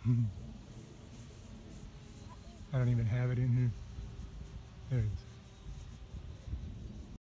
I don't even have it in here. There it is.